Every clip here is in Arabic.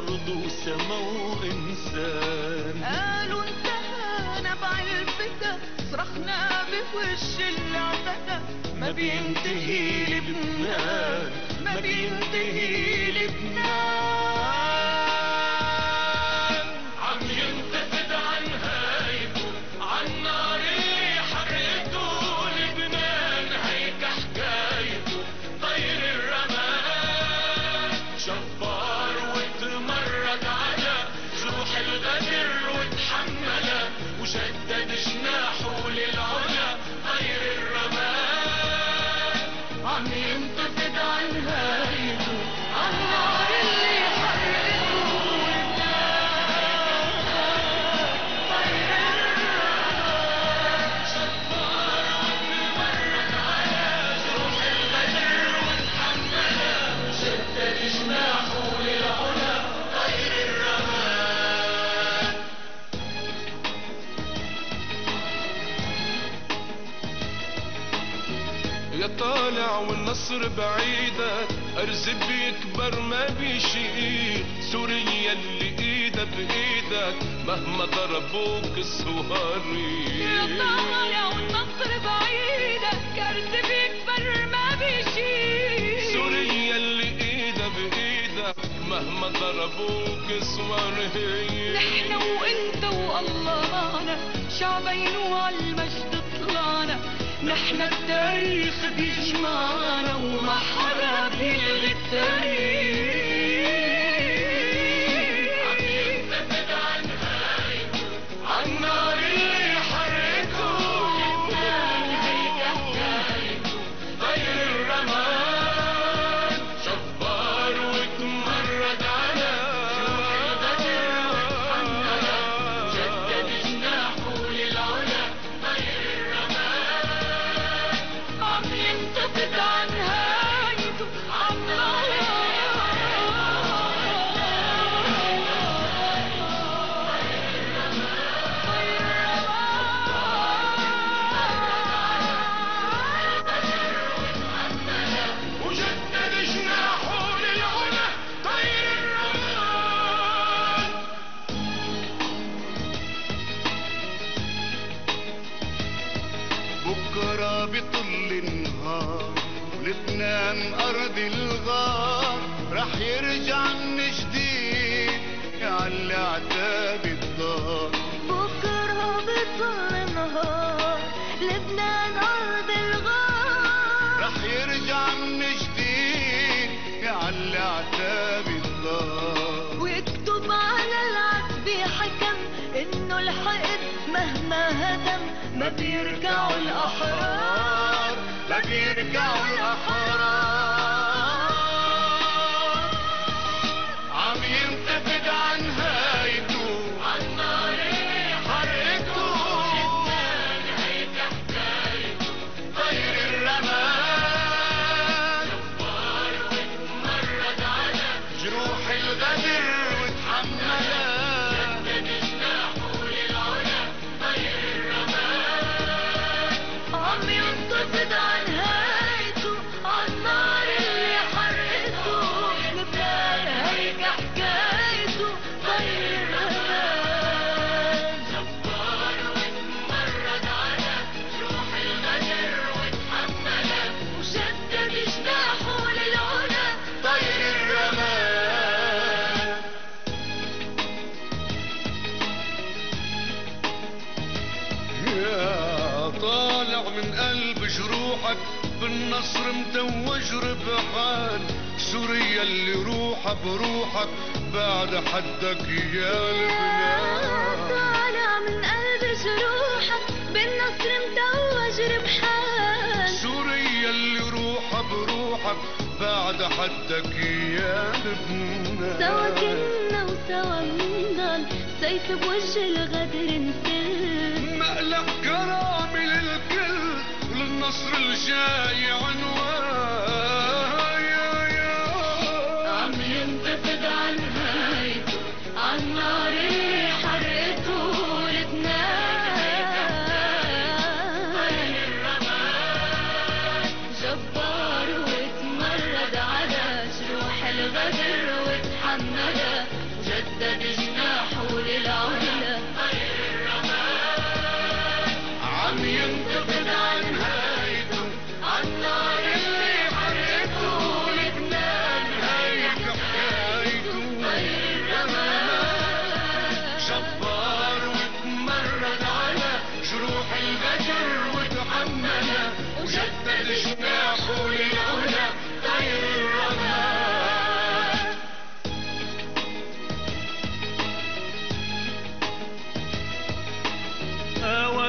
أرض وسما وإنسان. قالوا انتهى نبع الفتى، صرخنا بوش العتدى، ما بينتهي لبنان، ما بينتهي لبنان. عم ينتفد عن هايبه، عن نار اللي حرقته لبنان، هيك حكايته طير الرماد. جبار وتمرد على جروح الغدر وتحملها، وجدد جناحه للعلا طير الرماد. عم ينتفد عن هايبه، عن نار اللي حرقته يا طالع والنصر بعيدك، أرز بيكبر ما بيشيل. سوريا اللي ايدها بايدك مهما ضربوك الصهاري. يا طالع والنصر بعيدك، أرز بيكبر ما بيشيل. سوريا اللي ايدها بايدك مهما ضربوك الصهاري. نحن وانت والله معنا، شعبين وعالمجد طلعنا. نحن التاريخ بيجمعنا، وما حدا بيلغي التاريخ. عم ينتفد عن هايبه، عن نار اللي حرقته لبنان، هيك حكايته طير الرماد. جبار وتمرد على جروح الغدر وتحملها، جدد جناحه للعلا طير الرماد. عم ينتفد عن هايته، عن نار وجدد جناحه للعلا طير الرماد. بكرة بطل النهار، ولبنان أرض الغار، رح يرجع من جديد يعلي عتاب الدار. بكرة بطل نهار، لبنان أرض الغار، رح يرجع من جديد يعلي عتاب الدار. ويكتب على العتبة حكم إنه الحقد مهما هدم ما بيرجعوا الأحرار، ما بيرجعوا الأحرار. عم ينتفد عن هايته، عن نار اللي حرقته لبنان، هيك حكايته طير الرماد. جبار وتمرد على جروح الغدر وتحملها، جدد جناحه للعلا طير الرماد. عم ينتفض عن هايته، عن نار اللي حرقته لبنان، هيك حكايته طير الرماد. جبار وتمرد على جروح الغدر وتحملها، وجدد جناحه للعلا طير الرماد. يا طالع من قلب جروحك، بالنصر متوج ربحان. سوريا اللي روحها بروحك، بعد حدك يا لبنان. طالع من قلب جروحك، بالنصر متوج ربحان. سوريا اللي روحها بروحك، بعد حدك يا لبنان. سوا كنا وسوا منضل، سيف بوجه الغدر نسل. مقلب كرامي للكل، وللنصر الجاي عنوان. عم ينتفد عن هايته، عن نار اللي حرقته لبنان. جبار وتمرد على جروح الغدر وتحملها،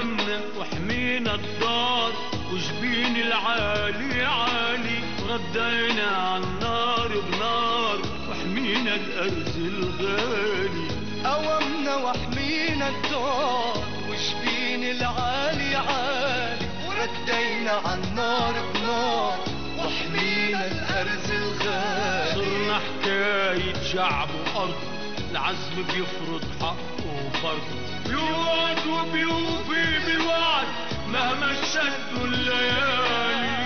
قومنا وحمينا الدار وجبين العالي عالي وردينا عالنار بنار وحمينا الأرز الغالي. قومنا وحمينا الدار وجبين العالي عالي وردينا عالنار بنار وحمينا الأرز الغالي. صرنا حكاية شعب وأرض العزم بيفرض حقه وفرض بيوعد وبيوفي بالوعد مهما شدوا الليالي.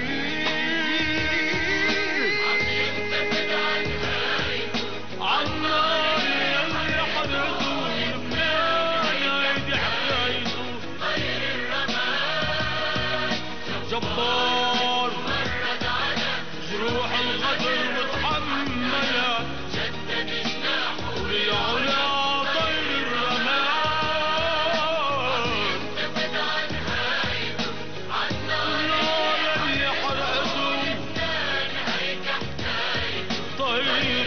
عم ينتفد عن هايته عالنار يلي حرقته لبنان هيدي حكايته. طير الرماد جبار مرد على جروح الغدر وتحملها جدد جناحه للعلا طير الرماد. ينتفد عن هايته عالنار النار اللي حرقته لبنان هيك حكايته. طير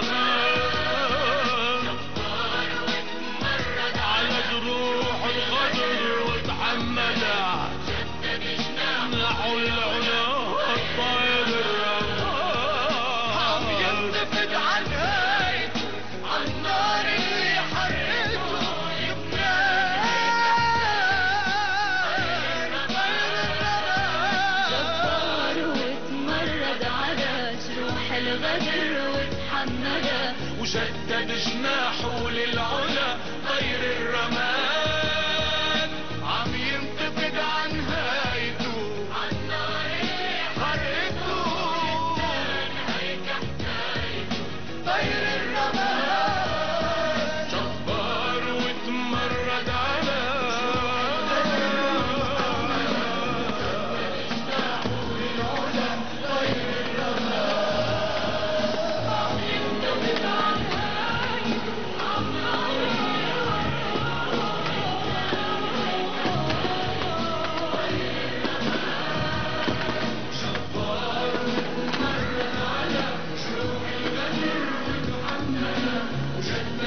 الرماد جبار واتمرد على جروح الغدر وتحملها جدد جناحه نحو العلا الطير عم الرماد. ينتفد عن هايته عالنار اللي حرقته لبنان. جبار واتمرد على جروح الغدر وتحملها وجدد جناحه للعلا طير الرماد. عم ينتفد عن هايته عالنار اللي حرقته هيك حكايته. طير الرماد. جبار وتمرد على وجدد